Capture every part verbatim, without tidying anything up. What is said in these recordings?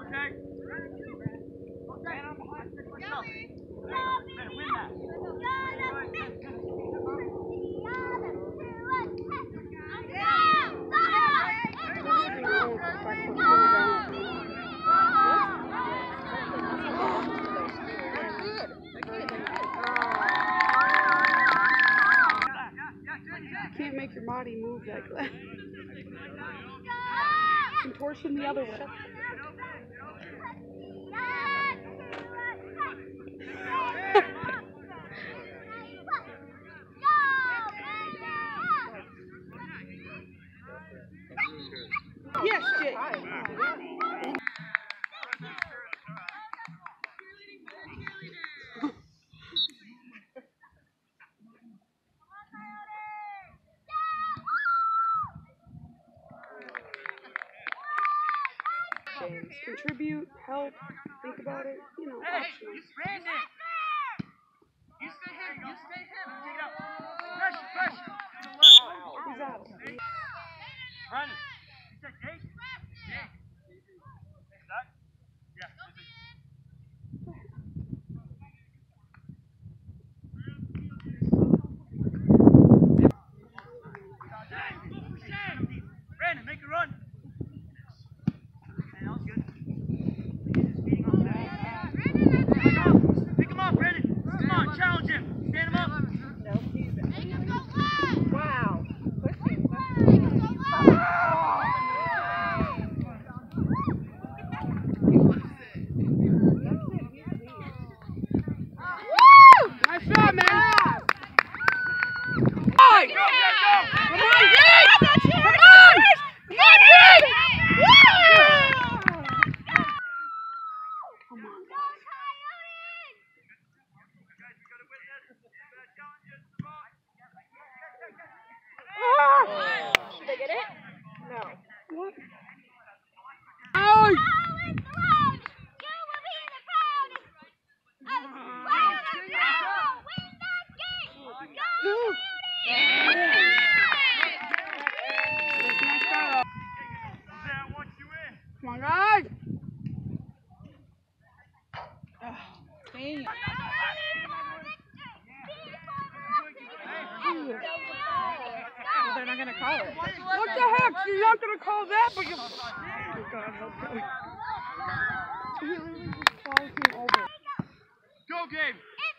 Can't make your body move like that. Contortion the other way. Yes, Jake. James, contribute, help, think about it, you know, Hey, optional. you Brandon! You stay him, you stay him, take it out. Pressure, pressure. Who's out? Brandon, you said Jake? Jake. That? Yeah. Brandon, make a run. Hey, that was good. Pick him up, Brandon. Come on, challenge him. Stand him up. Wow. Nice shot, man. Hey, go, go, go. Come on, Jake! Come on! Come on, Jake! Come on, guys. Did they get it? No. What? Oh! Come on, guys! Oh, dang. They're not gonna call it. What the heck? You're not gonna call that, but you. Oh God, help me. He literally just flies me over. Go, Gabe.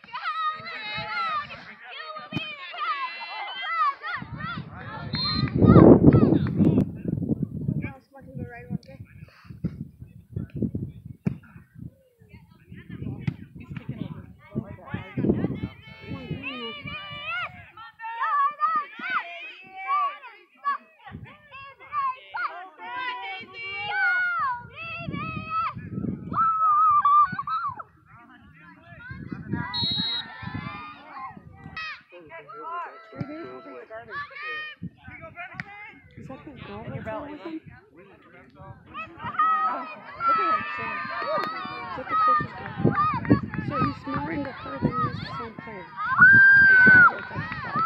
Is that the girl that's there with him? Oh, look at him sing. Is that the coach's girl? So he's more into her than he is the same player. Exactly. Okay.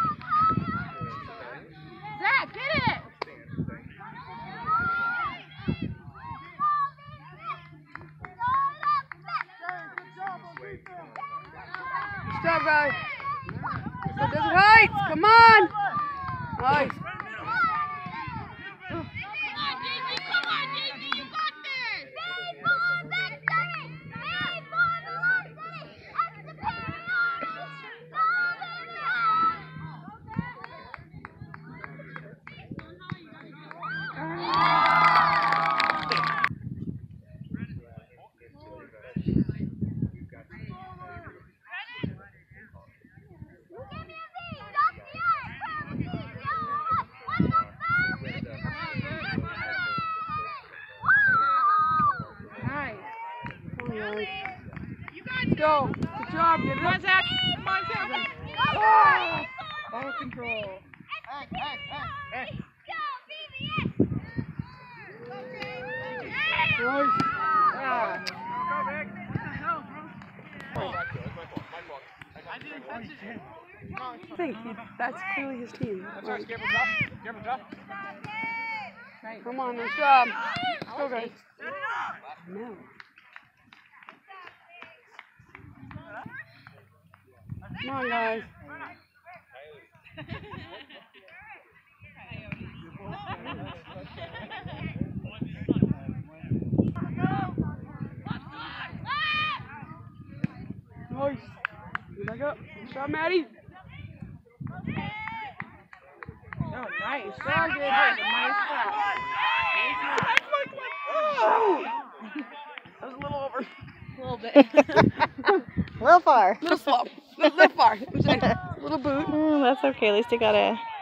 Zach, get it! Good job, guys. So there's heights. Come on. Nice. Go. Good job. Good job, Zach. Come on, Zach. Oh! Ball control. Hey, hey, hey, hey. Nice. Ah. Go, Vic. What the hell, bro? I didn't touch it. I think he, that's clearly his team. That's right. Careful, drop. Careful, drop. Come on, nice job. Let's go, guys. No. Come on, guys. Nice. Back up. Good job, Maddie. Oh, nice. Very good. Nice pass. Oh! That was a little over. A little bit. A little far. Little slow. Little, little far. I'm saying. Little boot. Mm, that's okay. At least I got a